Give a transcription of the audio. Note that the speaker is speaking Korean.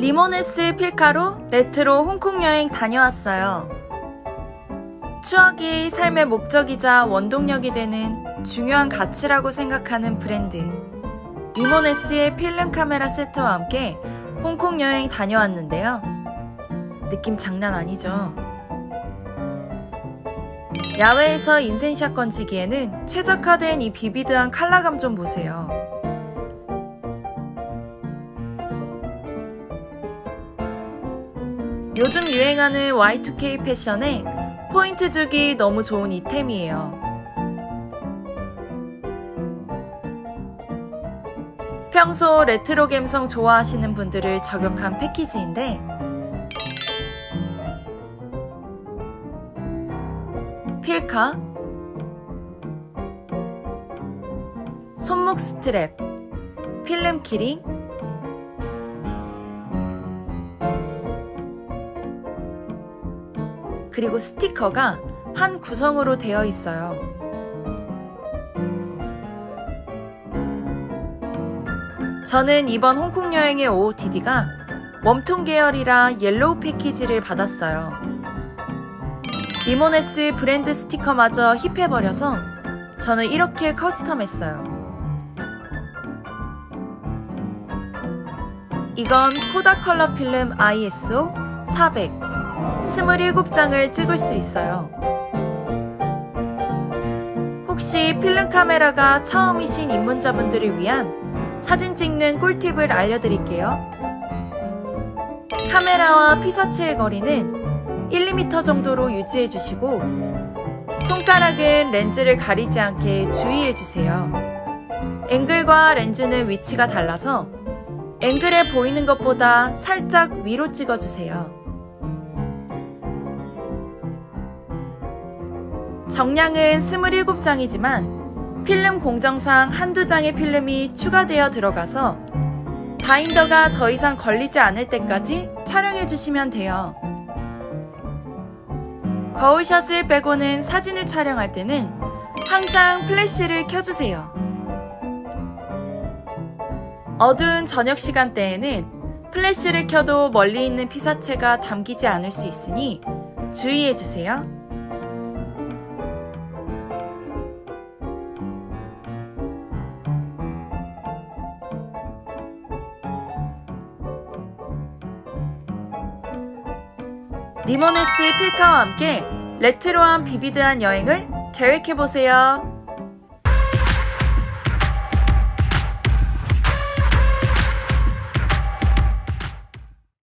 리모네스 필카로 레트로 홍콩 여행 다녀왔어요. 추억이 삶의 목적이자 원동력이 되는 중요한 가치라고 생각하는 브랜드 리모네스의 필름 카메라 세트와 함께 홍콩 여행 다녀왔는데요. 느낌 장난 아니죠? 야외에서 인생샷 건지기에는 최적화된 이 비비드한 컬러감 좀 보세요. 요즘 유행하는 Y2K 패션에 포인트 주기 너무 좋은 이템이에요. 평소 레트로 감성 좋아하시는 분들을 저격한 패키지인데 필카, 손목 스트랩, 필름 키링, 그리고 스티커가 한 구성으로 되어 있어요. 저는 이번 홍콩 여행의 OOTD가 웜톤 계열이라 옐로우 패키지를 받았어요. 리모네스 브랜드 스티커마저 힙해버려서 저는 이렇게 커스텀했어요. 이건 코다 컬러 필름 ISO 400 27장을 찍을 수 있어요. 혹시 필름 카메라가 처음이신 입문자분들을 위한 사진 찍는 꿀팁을 알려드릴게요. 카메라와 피사체의 거리는 1~2m 정도로 유지해주시고 손가락은 렌즈를 가리지 않게 주의해주세요. 앵글과 렌즈는 위치가 달라서 앵글에 보이는 것보다 살짝 위로 찍어주세요. 정량은 27장이지만 필름 공정상 한두 장의 필름이 추가되어 들어가서 바인더가 더 이상 걸리지 않을 때까지 촬영해주시면 돼요. 거울샷을 빼고는 사진을 촬영할 때는 항상 플래시를 켜주세요. 어두운 저녁 시간대에는 플래시를 켜도 멀리 있는 피사체가 담기지 않을 수 있으니 주의해주세요. 리모네스 필카와 함께 레트로한 비비드한 여행을 계획해보세요.